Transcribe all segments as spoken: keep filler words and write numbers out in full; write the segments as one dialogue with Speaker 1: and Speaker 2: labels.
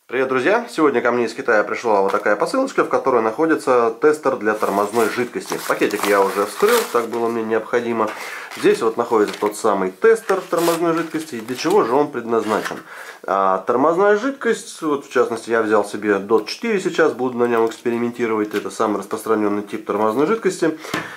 Speaker 1: Привет, друзья! Сегодня ко мне из Китая пришла вот такая посылочка, в которой находится тестер для тормозной жидкости. Пакетик я уже вскрыл, так было мне необходимо. Здесь вот находится тот самый тестер тормозной жидкости. И для чего же он предназначен? А тормозная жидкость, вот в частности я взял себе дот четыре сейчас, буду на нем экспериментировать. Это самый распространенный тип тормозной жидкости.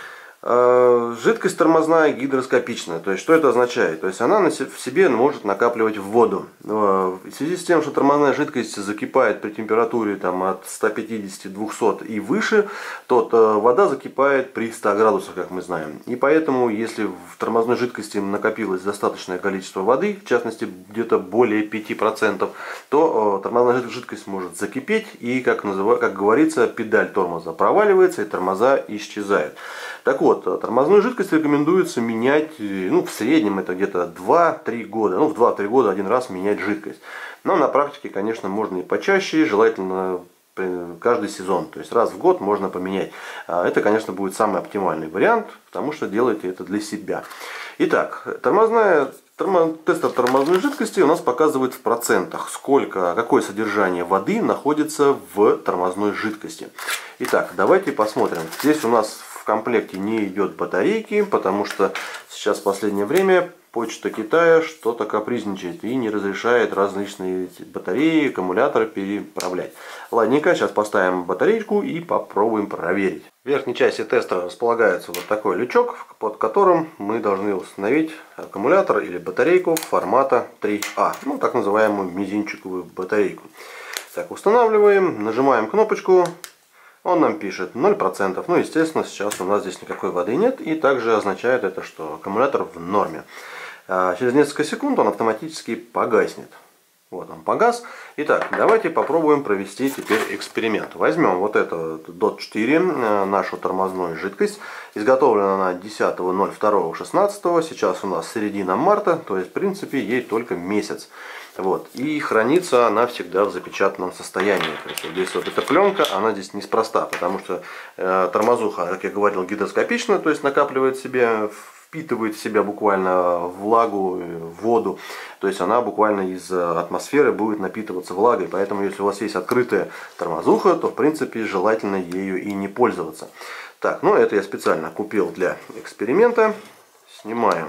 Speaker 1: Жидкость тормозная гидроскопичная. То есть, что это означает? То есть, она в себе может накапливать воду. В связи с тем, что тормозная жидкость закипает при температуре там, от ста пятидесяти до двухсот и выше, то вода закипает при ста градусах, как мы знаем. И поэтому, если в тормозной жидкости накопилось достаточное количество воды, в частности, где-то более пяти процентов, то тормозная жидкость может закипеть и, как, назыв... как говорится, педаль тормоза проваливается и тормоза исчезают. Так вот, тормозную жидкость рекомендуется менять, ну, в среднем это где-то два-три года. Ну, в два-три года один раз менять жидкость. Но на практике, конечно, можно и почаще, желательно каждый сезон. То есть раз в год можно поменять. Это, конечно, будет самый оптимальный вариант, потому что делаете это для себя. Итак, тормозная, тормо, тестер тормозной жидкости у нас показывает в процентах, сколько, какое содержание воды находится в тормозной жидкости. Итак, давайте посмотрим. Здесь у нас в комплекте не идет батарейки, потому что сейчас в последнее время почта Китая что-то капризничает и не разрешает различные батареи, аккумуляторы переправлять. Ладненько, сейчас поставим батарейку и попробуем проверить. В верхней части тестера располагается вот такой лючок, под которым мы должны установить аккумулятор или батарейку формата три А, ну так называемую мизинчиковую батарейку. Так, устанавливаем, нажимаем кнопочку. Он нам пишет ноль процентов. Ну, естественно, сейчас у нас здесь никакой воды нет. И также означает это, что аккумулятор в норме. Через несколько секунд он автоматически погаснет. Вот он погас. Итак, давайте попробуем провести теперь эксперимент. Возьмем вот эту дот четыре, нашу тормозную жидкость. Изготовлена она десятого ноль второго шестнадцатого. Сейчас у нас середина марта. То есть, в принципе, ей только месяц. Вот. И хранится она всегда в запечатанном состоянии. То есть вот здесь вот эта пленка, она здесь неспроста, потому что э, тормозуха, как я говорил, гидроскопична, то есть накапливает в себе, впитывает в себя буквально влагу, воду. То есть она буквально из атмосферы будет напитываться влагой. Поэтому если у вас есть открытая тормозуха, то в принципе желательно ею и не пользоваться. Так, ну это я специально купил для эксперимента. Снимаем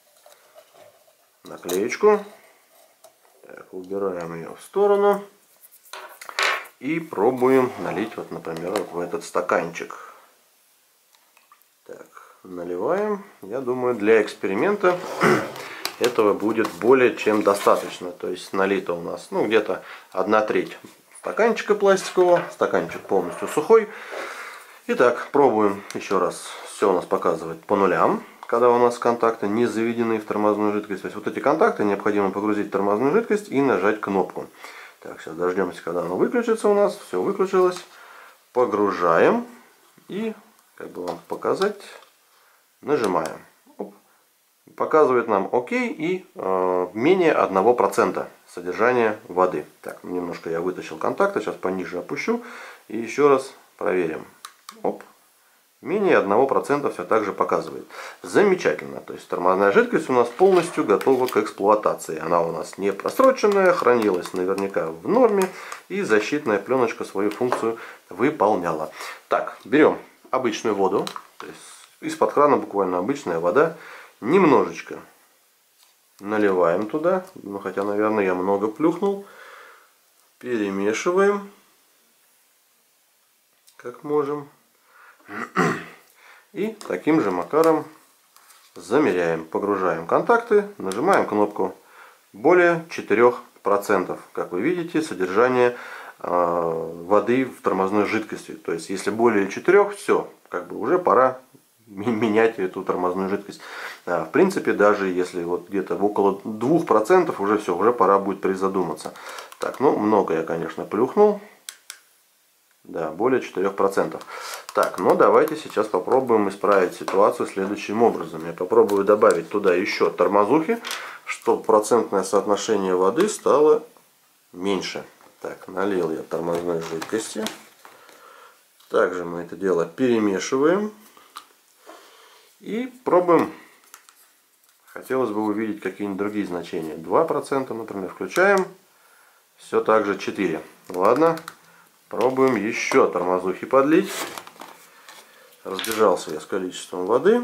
Speaker 1: наклеечку. Так, убираем ее в сторону и пробуем налить, вот, например, вот в этот стаканчик. Так, наливаем. Я думаю, для эксперимента этого будет более чем достаточно. То есть налито у нас, ну, где-то одна треть стаканчика пластикового. Стаканчик полностью сухой. Итак, пробуем еще раз. Все у нас показывает по нулям, когда у нас контакты не заведены в тормозную жидкость. То есть вот эти контакты необходимо погрузить в тормозную жидкость и нажать кнопку. Так, сейчас дождемся, когда оно выключится у нас. Все выключилось. Погружаем. И, как бы вам показать, нажимаем. Оп. Показывает нам ОК и э, менее одного процента содержания воды. Так, немножко я вытащил контакты. Сейчас пониже опущу. И еще раз проверим. Оп. Менее одного процента все так же показывает. Замечательно. То есть тормозная жидкость у нас полностью готова к эксплуатации. Она у нас не просроченная, хранилась наверняка в норме. И защитная пленочка свою функцию выполняла. Так, берем обычную воду. То есть из-под крана буквально обычная вода. Немножечко наливаем туда. Ну, хотя, наверное, я много плюхнул. Перемешиваем. Как можем. И таким же макаром замеряем. Погружаем контакты, нажимаем кнопку. Более четырёх процентов, как вы видите, содержание э, воды в тормозной жидкости. То есть, если более четырёх, все, как бы уже пора менять эту тормозную жидкость. В принципе, даже если вот где-то около двух процентов, уже все, уже пора будет призадуматься. Так, ну, много я, конечно, плюхнул. Да, более четырёх процентов. Так, ну давайте сейчас попробуем исправить ситуацию следующим образом. Я попробую добавить туда еще тормозухи, чтобы процентное соотношение воды стало меньше. Так, налил я тормозной жидкости. Также мы это дело перемешиваем. И пробуем. Хотелось бы увидеть какие-нибудь другие значения. два процента, например, включаем. Все так же четыре процента. Ладно, пробуем еще тормозухи подлить. Разбежался я с количеством воды.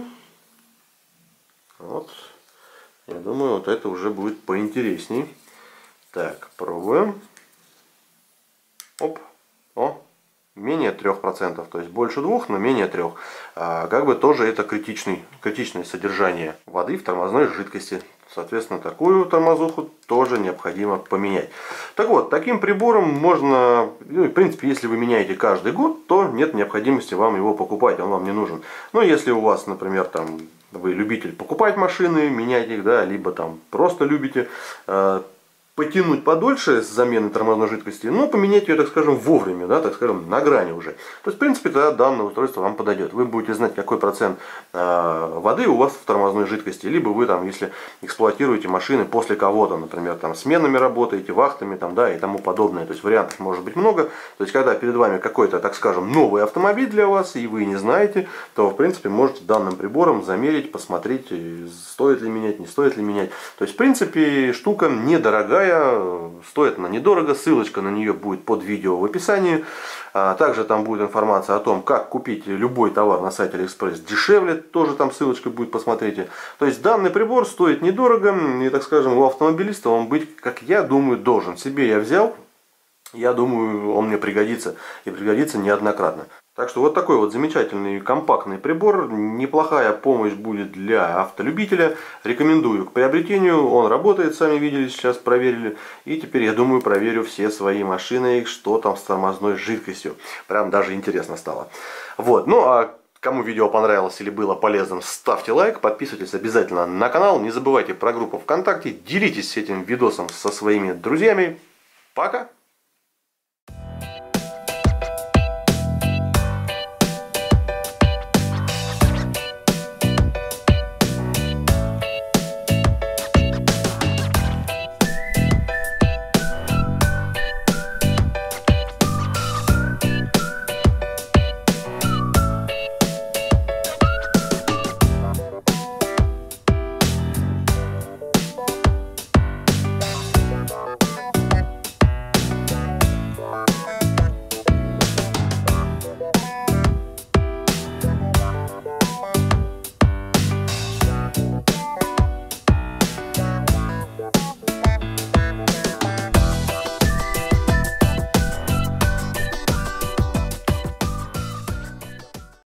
Speaker 1: Вот. Я думаю, вот это уже будет поинтересней. Так, пробуем. Оп. О. Менее трёх процентов, то есть больше двух, но менее трёх. А, как бы тоже это критичный, критичное содержание воды в тормозной жидкости. Соответственно, такую тормозуху тоже необходимо поменять. Так вот, таким прибором можно, ну, в принципе, если вы меняете каждый год, то нет необходимости вам его покупать, он вам не нужен. Но если у вас, например, там, вы любитель покупать машины, менять их, да, либо там просто любите э, потянуть подольше с замены тормозной жидкости, но поменять ее, так скажем, вовремя, да, так скажем, на грани уже. То есть, в принципе, тогда данное устройство вам подойдет. Вы будете знать, какой процент э, воды у вас в тормозной жидкости, либо вы там, если эксплуатируете машины после кого-то, например, там сменами работаете, вахтами, там, да, и тому подобное. То есть, вариантов может быть много. То есть, когда перед вами какой-то, так скажем, новый автомобиль для вас, и вы не знаете, то, в принципе, можете данным прибором замерить, посмотреть, стоит ли менять, не стоит ли менять. То есть, в принципе, штука недорогая. Стоит она недорого, ссылочка на нее будет под видео в описании. Также там будет информация о том, как купить любой товар на сайте Алиэкспресс дешевле, тоже там ссылочка будет, посмотрите. То есть данный прибор стоит недорого, и, так скажем, у автомобилиста он быть, как я думаю, должен. Себе я взял, я думаю, он мне пригодится, и пригодится неоднократно. Так что вот такой вот замечательный компактный прибор, неплохая помощь будет для автолюбителя, рекомендую к приобретению, он работает, сами видели, сейчас проверили, и теперь я думаю проверю все свои машины, что там с тормозной жидкостью, прям даже интересно стало. Вот, ну а кому видео понравилось или было полезным, ставьте лайк, подписывайтесь обязательно на канал, не забывайте про группу ВКонтакте, делитесь этим видосом со своими друзьями, пока!